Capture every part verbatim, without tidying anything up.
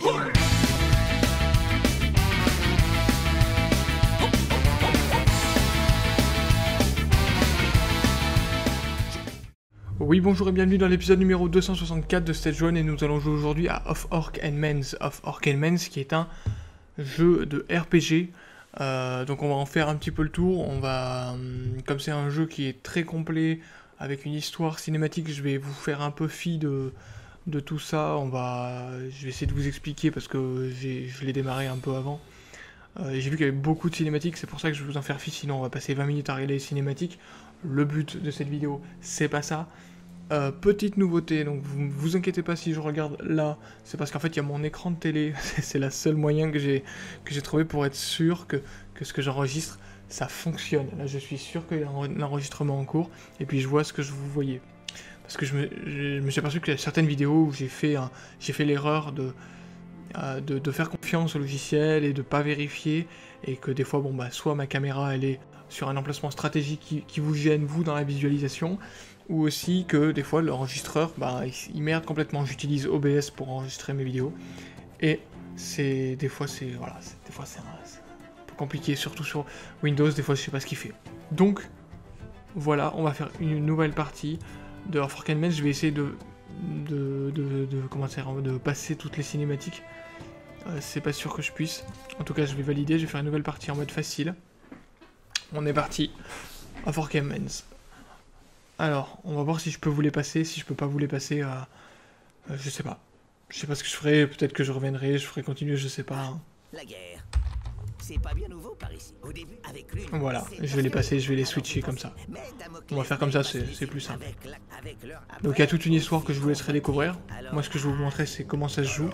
Oui, bonjour et bienvenue dans l'épisode numéro deux cent soixante-quatre de Stage un et nous allons jouer aujourd'hui à Of Orcs and Men's. Of Orcs and Men's qui est un jeu de R P G. Euh, donc on va en faire un petit peu le tour. On va, comme c'est un jeu qui est très complet avec une histoire cinématique, je vais vous faire un peu fi de, de tout ça. On va, je vais essayer de vous expliquer parce que je l'ai démarré un peu avant. Euh, J'ai vu qu'il y avait beaucoup de cinématiques, c'est pour ça que je vais vous en faire fi, sinon on va passer vingt minutes à regarder les cinématiques. Le but de cette vidéo, c'est pas ça. Euh, petite nouveauté, donc vous vous inquiétez pas si je regarde là, c'est parce qu'en fait il y a mon écran de télé, c'est la seule moyen que j'ai que j'ai trouvé pour être sûr que, que ce que j'enregistre, ça fonctionne. Là je suis sûr qu'il y a l'enregistrement en cours, et puis je vois ce que je vous voyais. Parce que je me, je me suis aperçu qu'il y a certaines vidéos où j'ai fait, un, j'ai fait l'erreur de, euh, de, de faire confiance au logiciel et de pas vérifier, et que des fois, bon bah, soit ma caméra elle est sur un emplacement stratégique qui, qui vous gêne vous dans la visualisation, ou aussi que des fois l'enregistreur, bah, il, il merde complètement. J'utilise O B S pour enregistrer mes vidéos, et c'est des fois c'est voilà, des fois c'est un, un peu compliqué, surtout sur Windows. Des fois je sais pas ce qu'il fait. Donc voilà, on va faire une nouvelle partie de Of Orcs and Men's. Je vais essayer de de, de, de comment dire, de passer toutes les cinématiques. Euh, c'est pas sûr que je puisse. En tout cas, je vais valider. Je vais faire une nouvelle partie en mode facile. On est parti. Of Orcs and Men's. Alors, on va voir si je peux vous les passer, si je peux pas vous les passer, euh, euh, je sais pas. Je sais pas ce que je ferai, peut-être que je reviendrai, je ferai continuer, je sais pas. Hein. La guerre. C'est pas bien nouveau par ici. Au début, avec lui. Voilà, je vais les passer, je vais les switcher comme ça. On va faire comme ça, c'est plus simple. Donc il y a toute une histoire que je vous laisserai découvrir. Moi, ce que je vais vous montrer, c'est comment ça se joue.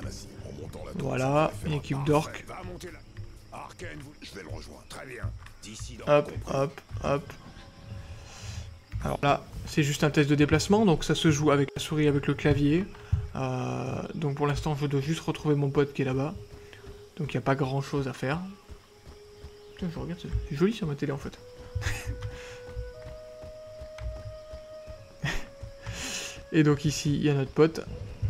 Voilà, une équipe d'orques. Hop, hop, hop. Alors là, c'est juste un test de déplacement, donc ça se joue avec la souris, avec le clavier. Euh, donc pour l'instant, je dois juste retrouver mon pote qui est là-bas. Donc il n'y a pas grand-chose à faire. Putain, je regarde, c'est joli sur ma télé en fait. Et donc ici, il y a notre pote.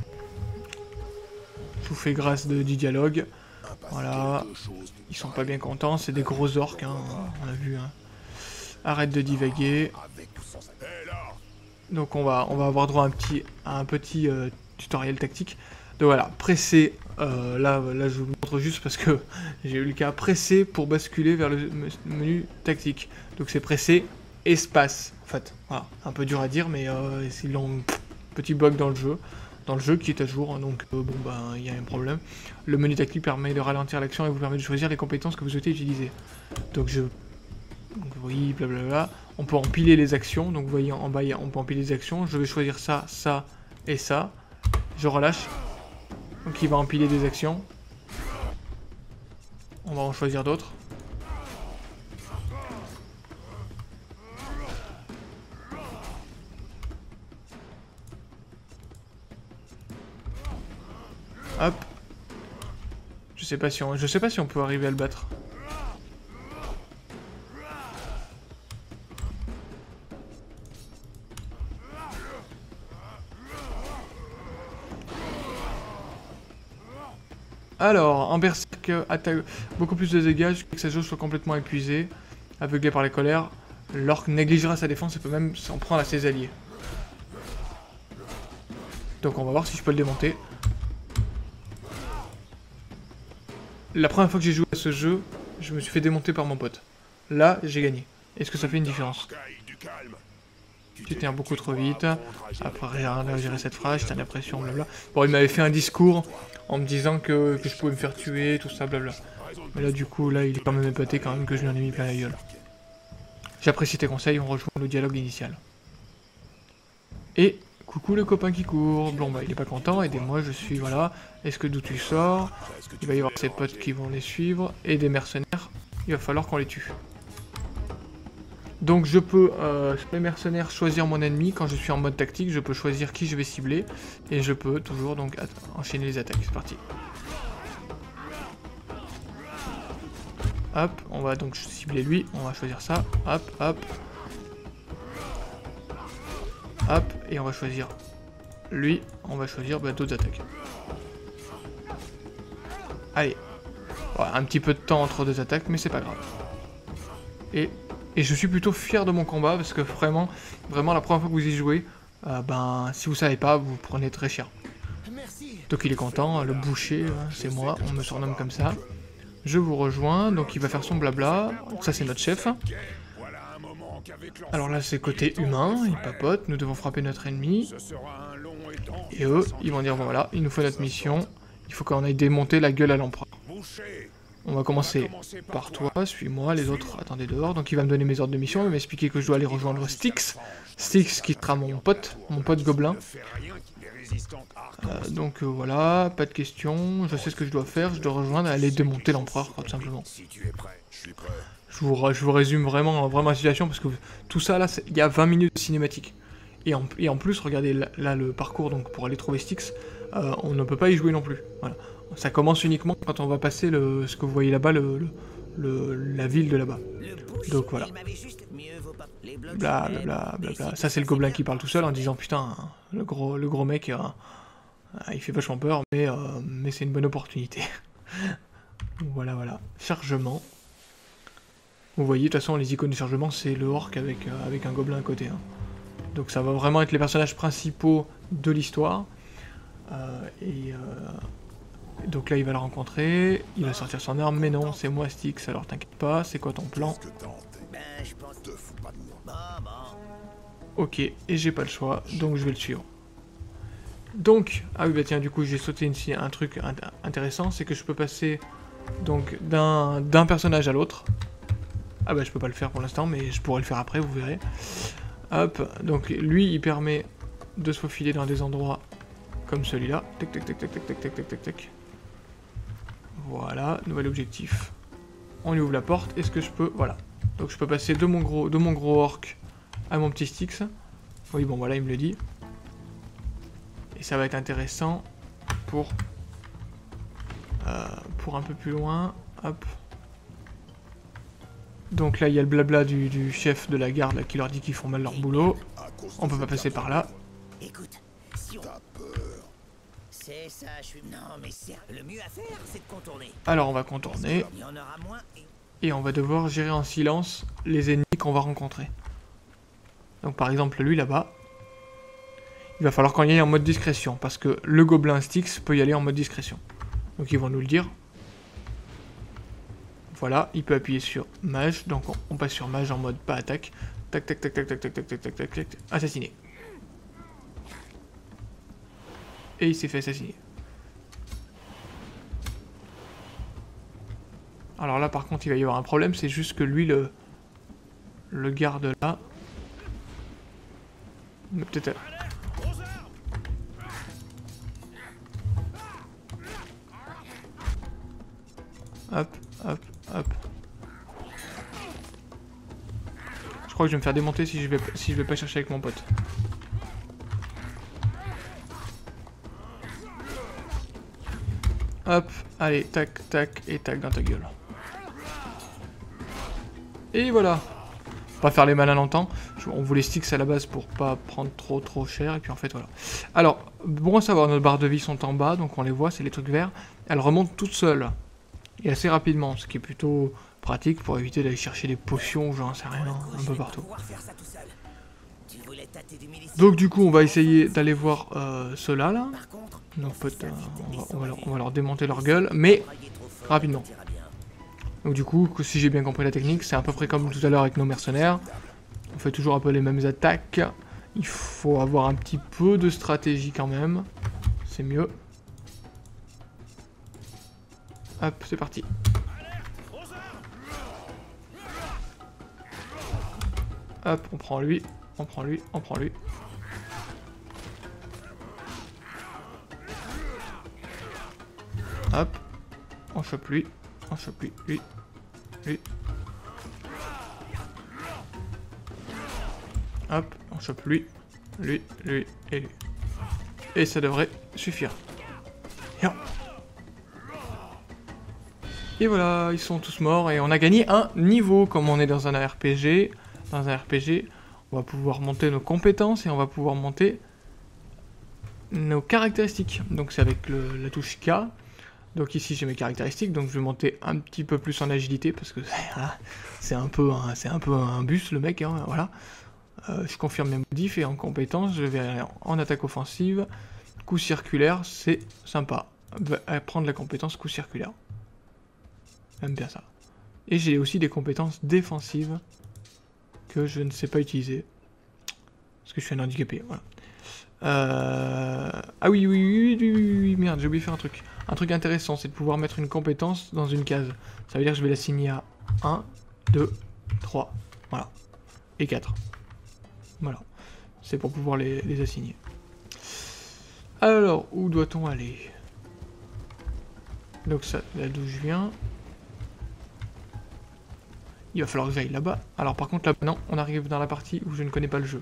Je vous fais grâce de, du dialogue. Voilà. Ils sont pas bien contents, c'est des gros orques, hein, on a vu. Hein. Arrête de divaguer. Donc on va, on va avoir droit à un petit, à un petit euh, tutoriel tactique. Donc voilà, presser, euh, là, là je vous montre juste parce que j'ai eu le cas, presser pour basculer vers le menu tactique. Donc c'est presser espace, en fait. Voilà, un peu dur à dire, mais euh, ils ont un petit bug dans le jeu. Dans le jeu qui est à jour, donc euh, bon ben il y a un problème. Le menu tactique permet de ralentir l'action et vous permet de choisir les compétences que vous souhaitez utiliser. Donc je... Donc oui, blablabla. On peut empiler les actions, donc vous voyez en bas, on peut empiler les actions. Je vais choisir ça, ça et ça. Je relâche. Donc il va empiler des actions. On va en choisir d'autres. Hop. Je sais pas si on, je sais pas si on peut arriver à le battre. Alors, en berserk, attaque beaucoup plus de dégâts jusqu'à que sa jauge soit complètement épuisée. Aveuglé par les colères, l'orque négligera sa défense et peut même s'en prendre à ses alliés. Donc on va voir si je peux le démonter. La première fois que j'ai joué à ce jeu, je me suis fait démonter par mon pote. Là, j'ai gagné. Est-ce que ça fait une différence? Tu tiens beaucoup trop vite. Après, j'ai géré cette phrase, je tiens la pression, blabla. Bon, il m'avait fait un discours en me disant que, que je pouvais me faire tuer, tout ça, blabla. Mais là, du coup, là, il est quand même épaté quand même que je lui en ai mis plein la gueule. J'apprécie tes conseils, on rejoint le dialogue initial. Et, coucou le copain qui court. Bon, bah, il est pas content, aidez-moi, je suis, voilà. Est-ce que d'où tu sors? Il va y avoir ses potes qui vont les suivre. Et des mercenaires, il va falloir qu'on les tue. Donc je peux, euh, sur les mercenaires, choisir mon ennemi. Quand je suis en mode tactique, je peux choisir qui je vais cibler. Et je peux toujours donc enchaîner les attaques. C'est parti. Hop, on va donc cibler lui. On va choisir ça. Hop, hop. Hop, et on va choisir lui. On va choisir bah, d'autres attaques. Allez. Voilà, un petit peu de temps entre deux attaques, mais c'est pas grave. Et, et je suis plutôt fier de mon combat, parce que vraiment, vraiment la première fois que vous y jouez, euh, ben, si vous savez pas, vous prenez très cher. Donc il est content, le boucher, hein, c'est moi, on me surnomme comme ça. Je vous rejoins, donc il va faire son blabla, ça c'est notre chef. Alors là c'est côté humain, il papote, nous devons frapper notre ennemi. Et eux, ils vont dire bon voilà, il nous faut notre mission, il faut qu'on aille démonter la gueule à l'empereur. On va commencer par toi, suis-moi, les autres attendez dehors. Donc il va me donner mes ordres de mission, il va m'expliquer que je dois aller rejoindre Styx. Styx qui sera mon pote, mon pote gobelin. Euh, donc euh, voilà, pas de questions, je sais ce que je dois faire, je dois rejoindre, aller démonter l'empereur, tout simplement. Je vous, je vous résume vraiment, vraiment la situation, parce que tout ça là, il y a vingt minutes de cinématique. Et en, et en plus, regardez là, là le parcours, donc pour aller trouver Styx, euh, on ne peut pas y jouer non plus. Voilà. Ça commence uniquement quand on va passer le, ce que vous voyez là-bas, le, le, le, la ville de là-bas. Donc voilà. Bla bla bla bla bla. Ça c'est le gobelin qui parle tout seul en disant putain, le gros, le gros mec, euh, il fait vachement peur, mais, euh, mais c'est une bonne opportunité. Voilà voilà. Chargement. Vous voyez, de toute façon les icônes de chargement c'est le orc avec, euh, avec un gobelin à côté. Hein. Donc ça va vraiment être les personnages principaux de l'histoire. Euh, et euh, donc là il va le rencontrer, il va sortir son arme, mais non, c'est moi Styx, alors t'inquiète pas, c'est quoi ton plan? Ok, et j'ai pas le choix, donc je vais le suivre. Donc, ah oui bah tiens, du coup j'ai sauté ici un truc int intéressant, c'est que je peux passer donc d'un d'un personnage à l'autre. Ah bah je peux pas le faire pour l'instant, mais je pourrais le faire après, vous verrez. Hop, donc lui il permet de se faufiler dans des endroits comme celui-là. Tac tac tac tac tac tac tac tac tac tac. Voilà, nouvel objectif. On lui ouvre la porte, est-ce que je peux... Voilà. Donc je peux passer de mon gros, de mon gros orc à mon petit Styx. Oui bon voilà, il me le dit. Et ça va être intéressant pour... Euh, pour un peu plus loin. Hop. Donc là il y a le blabla du, du chef de la garde là, qui leur dit qu'ils font mal leur boulot. On peut pas passer par là. Écoute, si on... C'est ça, je suis... Non, mais c'est... Le mieux à faire, c'est de contourner. Alors on va contourner. Il y en aura moins et... Et on va devoir gérer en silence les ennemis qu'on va rencontrer. Donc par exemple lui là-bas. Il va falloir qu'on y aille en mode discrétion. Parce que le gobelin Styx peut y aller en mode discrétion. Donc ils vont nous le dire. Voilà, il peut appuyer sur mage. Donc on, on passe sur mage en mode pas attaque. Tac tac tac tac tac tac tac tac tac tac tac. Assassiné. Et il s'est fait assassiner. Alors là par contre il va y avoir un problème, c'est juste que lui le le garde là. Peut-être. Hop, hop, hop. Je crois que je vais me faire démonter si je vais si je vais pas chercher avec mon pote. Hop, allez, tac, tac, et tac dans ta gueule. Et voilà. Pas faire les malins longtemps. On voulait Styx à la base pour pas prendre trop trop cher. Et puis en fait voilà. Alors, bon à savoir, nos barres de vie sont en bas. Donc on les voit, c'est les trucs verts. Elles remontent toutes seules. Et assez rapidement. Ce qui est plutôt pratique pour éviter d'aller chercher des potions ou j'en sais rien. Un peu partout. Donc du coup on va essayer d'aller voir euh, ceux-là là. Donc peut-être euh, on, va, on, va leur, on va leur démonter leur gueule. Mais rapidement. Donc du coup, si j'ai bien compris la technique, c'est à peu près comme tout à l'heure avec nos mercenaires. On fait toujours un peu les mêmes attaques. Il faut avoir un petit peu de stratégie quand même. C'est mieux. Hop, c'est parti. Hop, on prend lui, on prend lui, on prend lui. Hop, on chope lui, on chope lui, lui, lui. Hop, on chope lui, lui, lui et lui. Et ça devrait suffire. Et voilà, ils sont tous morts et on a gagné un niveau. Comme on est dans un R P G, dans un R P G, on va pouvoir monter nos compétences et on va pouvoir monter nos caractéristiques. Donc c'est avec le, la touche K. Donc ici j'ai mes caractéristiques, donc je vais monter un petit peu plus en agilité parce que voilà, c'est un peu un, c'est un peu un bus le mec, hein, voilà. Euh, je confirme mes modifs et en compétences je vais aller en attaque offensive, coup circulaire, c'est sympa. Prendre la compétence coup circulaire. J'aime bien ça. Et j'ai aussi des compétences défensives que je ne sais pas utiliser. Parce que je suis un handicapé, voilà. Euh... Ah oui, oui, oui, oui, oui, oui, merde, j'ai oublié de faire un truc. Un truc intéressant, c'est de pouvoir mettre une compétence dans une case. Ça veut dire que je vais l'assigner à un, deux, trois, voilà. Et quatre. Voilà. C'est pour pouvoir les, les assigner. Alors, où doit-on aller? Donc ça, là d'où je viens. Il va falloir que j'aille là-bas. Alors par contre, là, non, on arrive dans la partie où je ne connais pas le jeu.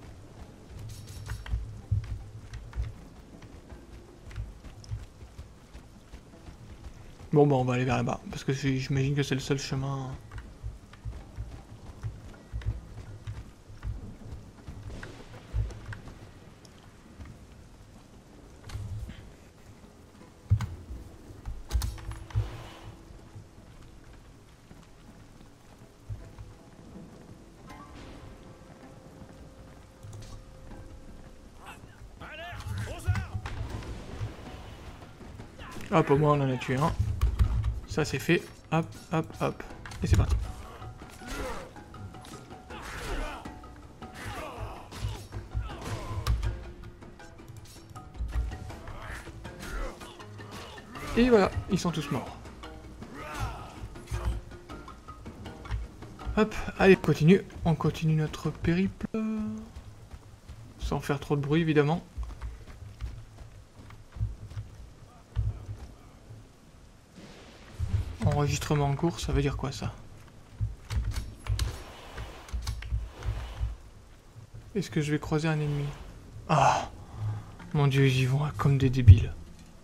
Bon, bah on va aller vers là-bas, parce que j'imagine que c'est le seul chemin. Hop, au moins on en a tué un. Ça c'est fait. Hop, hop, hop. Et c'est parti. Et voilà, ils sont tous morts. Hop, allez, on continue. On continue notre périple. Sans faire trop de bruit, évidemment. Enregistrement en cours, ça veut dire quoi, ça? Est-ce que je vais croiser un ennemi? Ah! Mon dieu, ils y vont comme des débiles.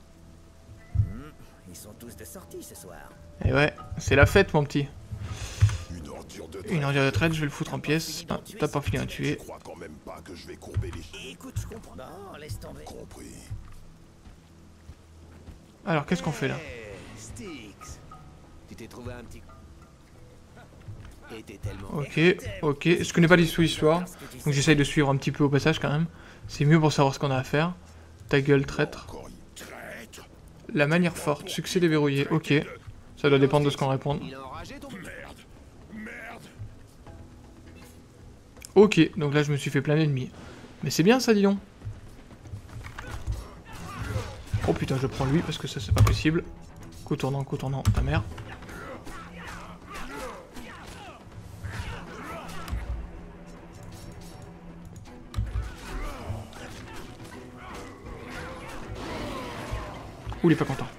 Ils sont tous de sortie ce soir. Et ouais, c'est la fête, mon petit. Une ordure de traite. Une ordure de traite, je vais le foutre en pièces. Ah, t'as pas fini à tuer. Je crois quand même pas que je vais courber les... Écoute, je comprends. Bon, laisse tomber. Compris. Alors, qu'est-ce qu'on fait là? Hey, Styx, tu t'es trouvé un petit... Et t'es tellement... Ok, ok. Je connais pas l'histoire, donc j'essaye de suivre un petit peu au passage quand même. C'est mieux pour savoir ce qu'on a à faire. Ta gueule, traître. Encore une traître. La manière forte, succès déverrouillé. Ok. Ça doit dépendre de ce qu'on répond. Il a enragé ton... Merde. Merde. Ok, donc là je me suis fait plein d'ennemis. Mais c'est bien ça, dis donc. Oh putain, je prends lui parce que ça c'est pas possible. Coup tournant, coup tournant, ta mère. Ouh, il est pas content.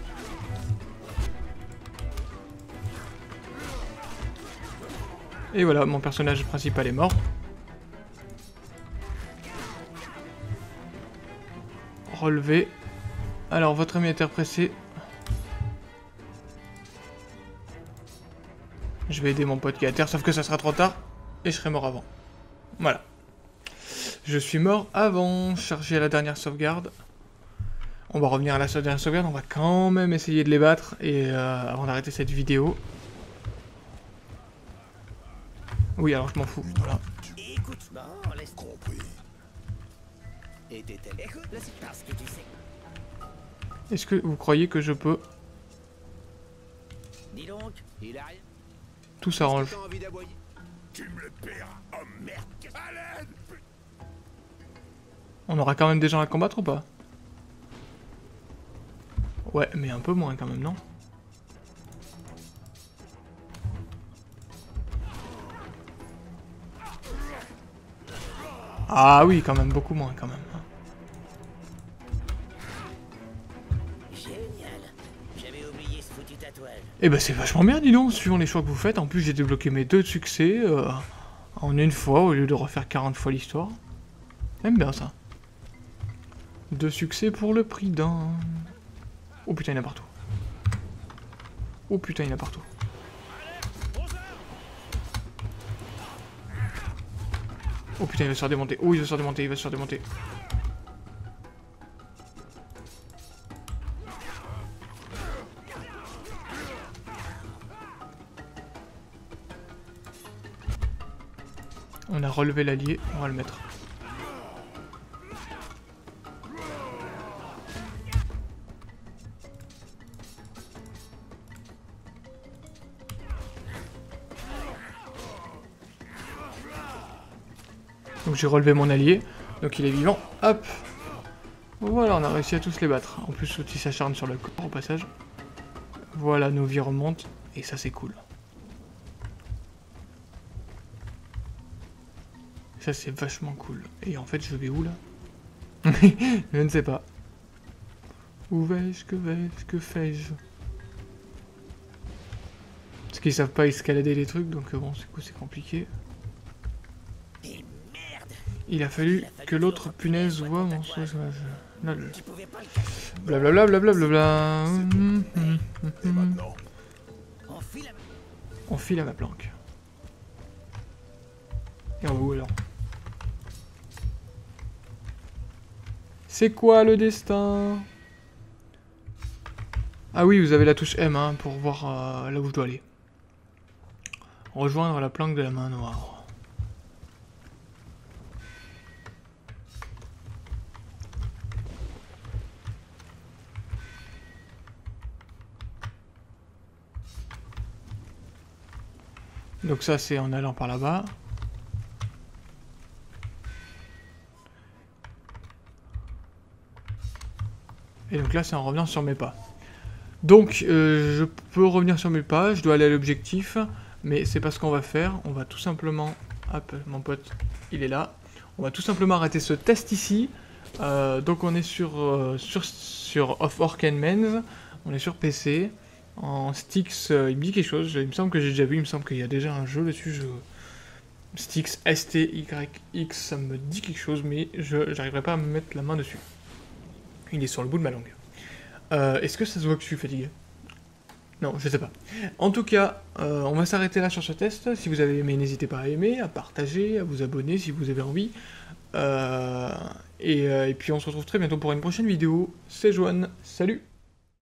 Et voilà, mon personnage principal est mort. Relevé. Alors, votre ami est pressé. Je vais aider mon pote qui est à terre, sauf que ça sera trop tard. Et je serai mort avant. Voilà. Je suis mort avant. Charger à la dernière sauvegarde. On va revenir à la dernière sauvegarde. On va quand même essayer de les battre. Et euh, avant d'arrêter cette vidéo. Oui, alors je m'en fous. Voilà. Écoute, bon, laisse tomber. Compris. Et t'es tellement... Écoute, là c'est parce que tu sais. Est-ce que vous croyez que je peux... Dis donc. Il a rien... Tout s'arrange. T'as envie d'aboyer? Tu me le paieras. Oh merde. À l'aide. On aura quand même des gens à combattre ou pas? Ouais, mais un peu moins quand même, non? Ah oui, quand même, beaucoup moins quand même. Génial. J'avais oublié ce foutu tatouage. Eh ben c'est vachement bien, dis donc, suivant les choix que vous faites. En plus, j'ai débloqué mes deux succès euh, en une fois au lieu de refaire quarante fois l'histoire. J'aime bien ça. Deux succès pour le prix d'un... Oh putain, il y en a partout. Oh putain, il y en a partout. Oh putain, il va se faire démonter. Oh, il va se faire démonter, il va se faire démonter. On a relevé l'allié, on va le mettre. Donc j'ai relevé mon allié, donc il est vivant, hop. Voilà, on a réussi à tous les battre. En plus, l'outil s'acharne sur le corps au passage. Voilà, nos vies remontent, et ça c'est cool. Ça c'est vachement cool. Et en fait, je vais où là? Je ne sais pas. Où vais-je? Que vais-je? Que fais-je? Parce qu'ils savent pas escalader les trucs, donc bon, c'est coup c'est compliqué. Et merde. Il a fallu que l'autre punaise voit mon tatouage. soulage. Lol. Tu pouvais pas le cacher. Blablabla, blablabla. Hum, hum, hum, Et hum. maintenant? On file à... On file à ma planque. Et on va où alors? C'est quoi le destin? Ah oui, vous avez la touche M hein, pour voir euh, là où je dois aller. Rejoindre la planque de la main noire. Donc ça c'est en allant par là-bas. Et donc là c'est en revenant sur mes pas. Donc euh, je peux revenir sur mes pas, je dois aller à l'objectif, mais c'est pas ce qu'on va faire. On va tout simplement... Hop, mon pote, il est là. On va tout simplement arrêter ce test ici. Euh, donc on est sur, euh, sur, sur Of Orc and Men, on est sur P C. En Styx, euh, il me dit quelque chose, il me semble que j'ai déjà vu, il me semble qu'il y a déjà un jeu dessus. Je... Styx, S T Y X, ça me dit quelque chose, mais je j'arriverai pas à me mettre la main dessus. Il est sur le bout de ma langue. Euh, Est-ce que ça se voit que je suis fatigué? Non, je sais pas. En tout cas, euh, on va s'arrêter là sur ce test. Si vous avez aimé, n'hésitez pas à aimer, à partager, à vous abonner si vous avez envie. Euh, et, euh, et puis on se retrouve très bientôt pour une prochaine vidéo. C'est Joanne, salut!